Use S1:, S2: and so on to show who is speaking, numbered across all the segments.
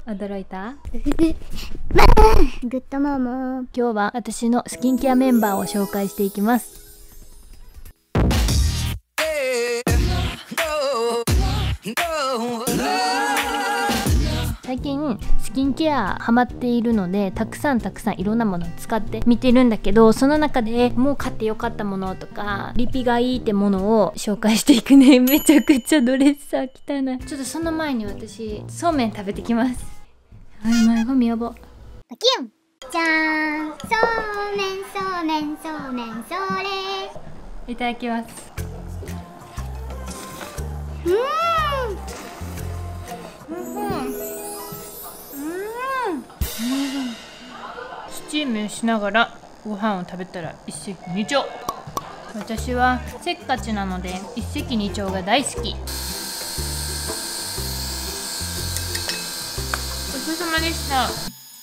S1: 驚いた？
S2: グッドモモ。
S1: 今日は私のスキンケアメンバーを紹介していきます。最近スキンケアハマっているので、たくさんいろんなものを使ってみてるんだけど、その中でもう買ってよかったものとかリピがいいってものを紹介していくね。めちゃくちゃドレッサー汚い。ちょっとその前に私そうめん食べてきます。前髪やば。
S2: パキュンじゃーん。そうめんそうめんそうめんそれ。
S1: いただきます。スチームしながらご飯を食べたら一石二鳥。私はせっかちなので一石二鳥が大好き。ごちそうさまでした。あ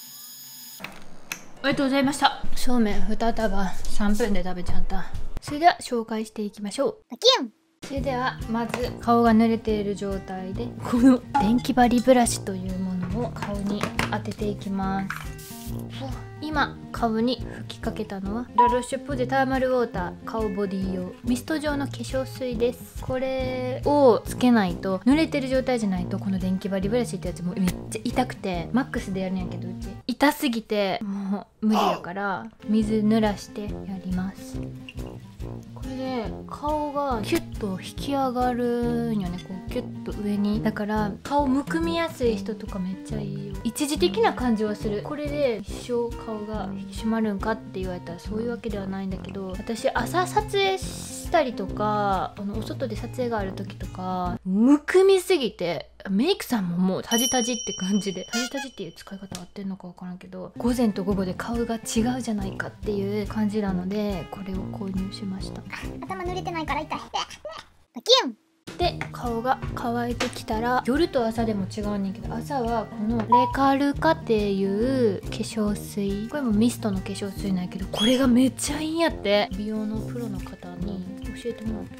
S1: りがとうございました。そうめん2束3分で食べちゃった。それでは紹介していきましょう。
S2: パキュン。
S1: それではまず顔が濡れている状態でこの電気針ブラシというものを顔に当てていきます。今顔に吹きかけたのはラロッシュポゼターマルウォーター顔ボディ用ミスト状の化粧水です。これをつけないと、濡れてる状態じゃないと、この電気針ブラシってやつもめっちゃ痛くてマックスでやるんやけど、うち痛すぎてもう無理やから水濡らしてやります。これで顔がキュッと引き上がるんよね。こうキュッと上に。だから顔むくみやすい人とかめっちゃいいよ。一時的な感じはする。これで一生顔が引き締まるんかって言われたらそういうわけではないんだけど、私朝撮影したりとかお外で撮影がある時とかむくみすぎて、メイクさんももうタジタジって感じで、タジタジっていう使い方合ってんのか分からんけど、午前と午後で顔が違うじゃないかっていう感じなので、これを購入しました。
S2: 頭濡れてないから痛い。パキュン。
S1: で顔が乾いてきたら、夜と朝でも違うねんけど、朝はこのレカルカっていう化粧水、これもミストの化粧水なんやけど、これがめっちゃいいんやって。美容のプロの方に教えてもらった。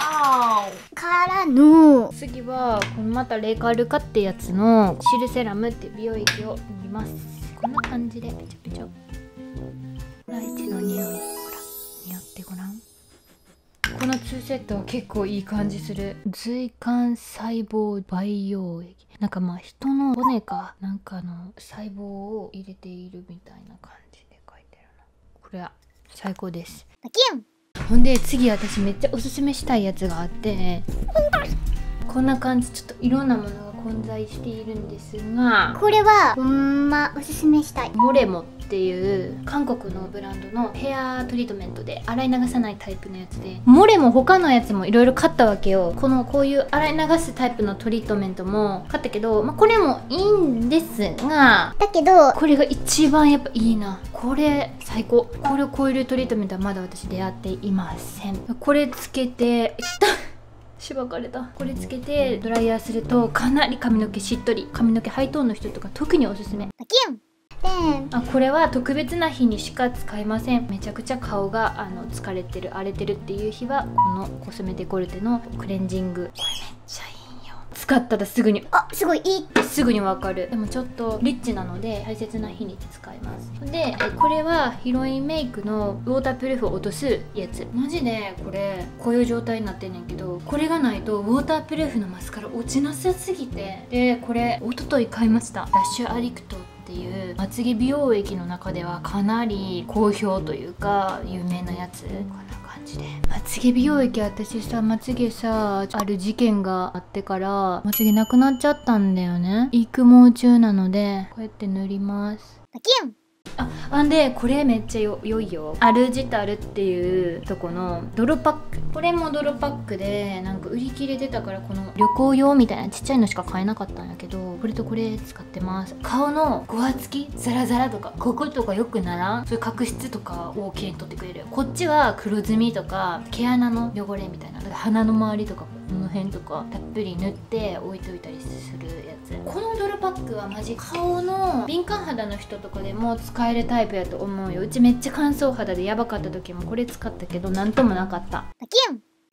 S2: からの
S1: 次はこのまたレカルカってやつのシルセラムっていう美容液を塗ります。こんな感じでペチャペチャ。ライチの匂い、ほら匂ってごらん。この2セットは結構いい感じする。髄管細胞培養液、なんかまあ人の骨かなんかの細胞を入れているみたいな感じで書いてるな。これは最高です。
S2: パキュン。
S1: ほんで次私めっちゃおすすめしたいやつがあって、こんな感じ。ちょっといろんなものが混在しているんですが、
S2: これはほんまおすすめしたい。
S1: モレモっていう韓国のブランドのヘアトリートメントで洗い流さないタイプのやつで、モレモ他のやつもいろいろ買ったわけよ。こういう洗い流すタイプのトリートメントも買ったけど、これもいいんですが、
S2: だけど
S1: これが一番やっぱいいな。これ最高。これを超えるトリートメントはまだ私出会っていません。これつけてしばかれた。これつけてドライヤーするとかなり髪の毛しっとり。髪の毛ハイトーンの人とか特におすすめ。
S2: パキュン。で
S1: これは特別な日にしか使いません。めちゃくちゃ顔が疲れてる荒れてるっていう日はこのコスメデコルテのクレンジング、これめっちゃいいんよ。使ったらすぐに
S2: すごいいいって
S1: すぐにわかる。でもちょっとリッチなので大切な日に使います。でこれはヒロインメイクのウォータープルーフを落とすやつ。マジでこういう状態になってんねんけど、これがないとウォータープルーフのマスカラ落ちなさすぎて。でこれ一昨日買いました。ラッシュアディクトっていうまつげ美容液の中ではかなり好評というか有名なやつ。こんな感じでまつげ美容液、私さまつげさある事件があってからまつげなくなっちゃったんだよね。育毛中なのでこうやって塗ります。
S2: パキュン。
S1: でこれめっちゃ良いよ。アルジタルっていうとこの泥パック。これも泥パックでなんか売り切れてたから、この旅行用みたいなちっちゃいのしか買えなかったんやけど、これとこれ使ってます。顔のごわつきザラザラとかこことかよくならん、そういう角質とかをきれいに取ってくれる。こっちは黒ずみとか毛穴の汚れみたいな、だから鼻の周りとかこの辺とかたっぷり塗って置いといたりするやつ。この泥パックはマジ顔の敏感肌の人とかでも使えるタイプやと思うよ。うちめっちゃ乾燥肌でやばかった時もこれ使ったけどなんともなかった。
S2: パキュン。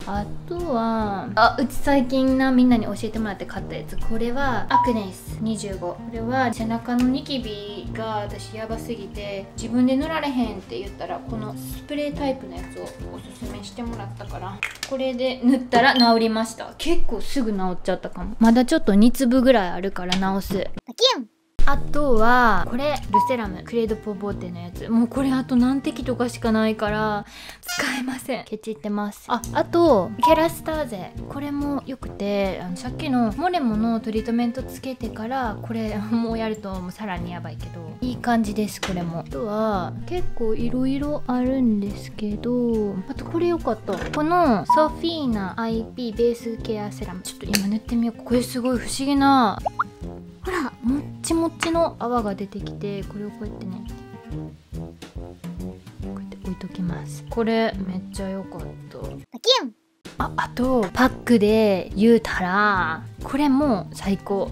S1: あとはうち最近みんなに教えてもらって買ったやつ、これはアクネス25。これは背中のニキビが私やばすぎて自分で塗られへんって言ったら、このスプレータイプのやつをおすすめしてもらったから、これで塗ったら治りました。結構すぐ治っちゃったかも。まだちょっと2粒ぐらいあるから治す。
S2: パキュン。
S1: あとはこれルセラムクレードポボテのやつ、もうこれあと何滴とかしかないから使えません。ケチってます。あとケラスターゼ、これもよくて、さっきのモレモのトリートメントつけてからこれもうやるともうさらにやばいけどいい感じです。これもあとは結構いろいろあるんですけど、あとこれよかった、このソフィーナ IP ベースケアセラム、ちょっと今塗ってみよう。これすごい不思議な、ほらもっちもちの泡が出てきて、これをこうやってね、こうやって置いときます。これめっちゃ良かった。
S2: パキュン。
S1: あとパックで言うたらこれも最高。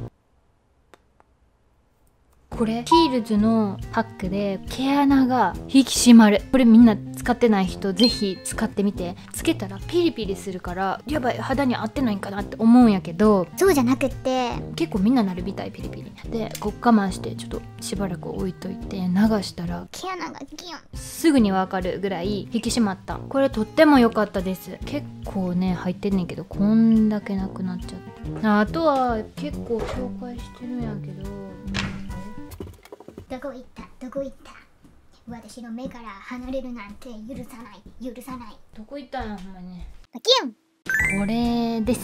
S1: これキールズのパックで毛穴が引き締まる。これみんな使ってない人ぜひ使ってみて。つけたらピリピリするからやばい肌に合ってないんかなって思うんやけど、
S2: そうじゃなくって
S1: 結構みんななるみたい。ピリピリでこう我慢してちょっとしばらく置いといて流したら
S2: 毛穴がギュン。
S1: すぐにわかるぐらい引き締まった。これとっても良かったです。結構ね入ってんねんけどこんだけなくなっちゃった。あとは結構紹介してるんやけど、
S2: どこ行ったどこ行った、私の目から離れるなんて許さない許さない。
S1: どこ行ったんやほんまに。
S2: パキュン。
S1: これです。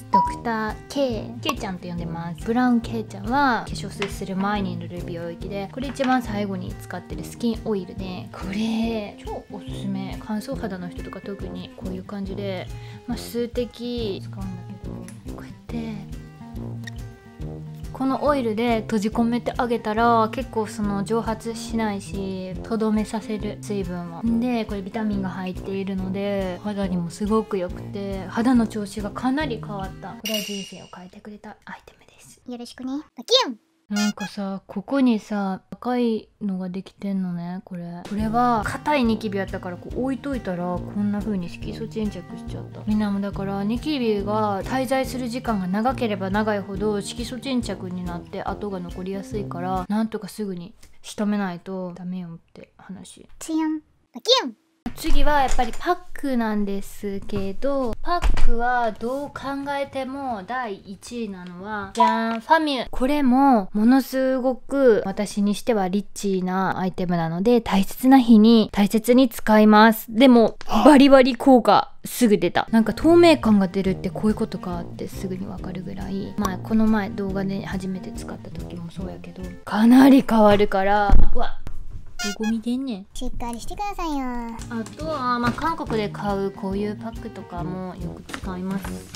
S1: ドクター K ちゃんと呼んでます。ブラウン K ちゃんは化粧水する前に塗る美容液で、これ一番最後に使ってるスキンオイルで、これ超おすすめ。乾燥肌の人とか特にこういう感じで、数滴使うんだけど、こうやってこのオイルで閉じ込めてあげたら結構その蒸発しないし、とどめさせる水分を。でこれビタミンが入っているので肌にもすごく良くて、肌の調子がかなり変わった。これは人生を変えてくれたアイテムです。
S2: よろしくね。パキュン。
S1: なんかさ、ここにさ赤いのができてんのね。これは硬いニキビやったからこう置いといたらこんな風に色素沈着しちゃった。みんなもだからニキビが滞在する時間が長ければ長いほど色素沈着になって跡が残りやすいから、なんとかすぐに仕留めないとダメよって話。
S2: ツヤン。パキュン。
S1: 次はやっぱりパックなんですけど、パックはどう考えても第1位なのはじゃーん、ファミュ。これもものすごく私にしてはリッチなアイテムなので大切な日に大切に使います。でもバリバリ効果すぐ出た。なんか透明感が出るってこういうことかってすぐにわかるぐらい、この前動画で初めて使った時もそうやけどかなり変わるから、うわどこ見てんねん。
S2: しっかりしてくださいよ。
S1: あとは韓国で買うこういうパックとかもよく使います。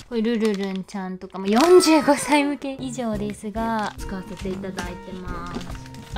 S1: これルルルンちゃんとかも45歳向け以上ですが使わせていただいてます。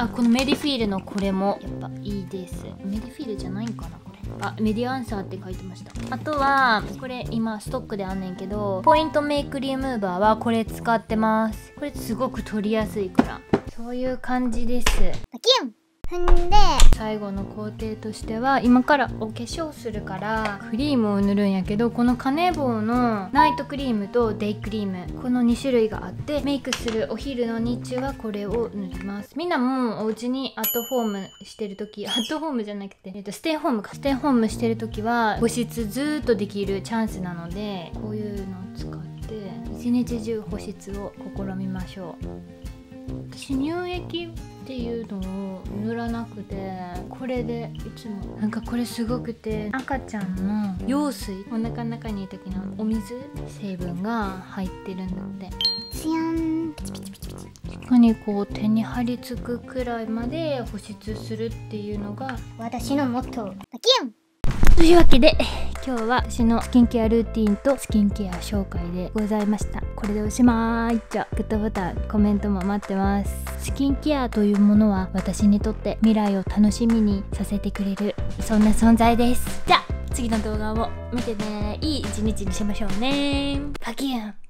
S1: このメディフィールのこれもやっぱいいです。メディフィールじゃないんかなこれ。メディアンサーって書いてました。あとはこれ今ストックであんねんけど、ポイントメイクリムーバーはこれ使ってます。これすごく取りやすいから、そういう感じです。
S2: パキュン。踏んで
S1: 最後の工程としては今からお化粧するからクリームを塗るんやけど、このカネボウのナイトクリームとデイクリーム、この2種類があって、メイクするお昼の日中はこれを塗ります。みんなもお家にアットホームしてる時、アットホームじゃなくて、ステイホームか、ステイホームしてる時は保湿ずーっとできるチャンスなので、こういうのを使って一日中保湿を試みましょう。私乳液っていうのを塗らなくて、これでいつもなんかこれすごくて、赤ちゃんの羊水、お腹の中にいる時のお水成分が入ってるんだって。
S2: ツヤン。
S1: 確かにこう手に張り付くくらいまで保湿するっていうのが
S2: 私のモットー。パキュン。
S1: というわけで今日は私のスキンケアルーティンとスキンケア紹介でございました。これでおしまい。じゃあグッドボタン、コメントも待ってます。スキンケアというものは私にとって未来を楽しみにさせてくれる、そんな存在です。じゃあ次の動画も見てね。いい一日にしましょうね。パキュン。